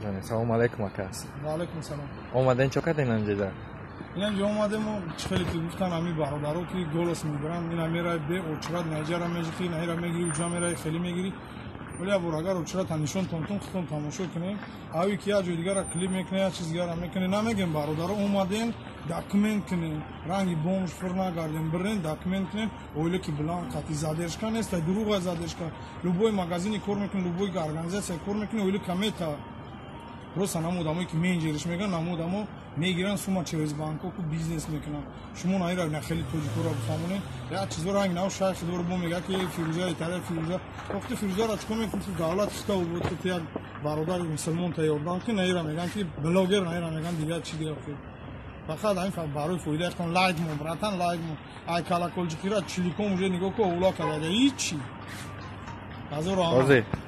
салом алейкум акас. Ва алейкум салом. Омаден чо кардем инҷа? Инҷа омадем хеле ки гуфтан ҳами бародаро ки голос мегиранд ина мерай бе очрат наҷара межихи наира мегири уҷа мерай хеле мегири вале абур агар очрат ҳанишон тонтон хутон тамошо кунем ави ки я ҷои дигара клип мекунем я чиз дигара мекунем намегем бародаро омадем документ кунем ранги бомж фурна гардем бирен документ кунем ойле ки билан қати задержка нест дуруға задержка любой магазини кор мекунем любой организация кор мекунем ойле камета просто намудамое ки менеҷериш меган намудамо мегиранд сума через банкоку бизнес мекунанд шумо наира на хели тоҷикора бифаҳмонед як чизо ранг нав шайхи дор бо мега ки фирӯза итара фирӯза вақти фирӯзара чикор мекунед ки давлат хиста буд ки як бародари мусулмон тайёрдан ки наира меган ки блогер наира меган дигар чи дигар фақат ҳамин барои фоидаи худтон лайк мо братан лайк мо ай колокольчикира чиликом уже нигоҳ ко овло кардада ҳичи азоро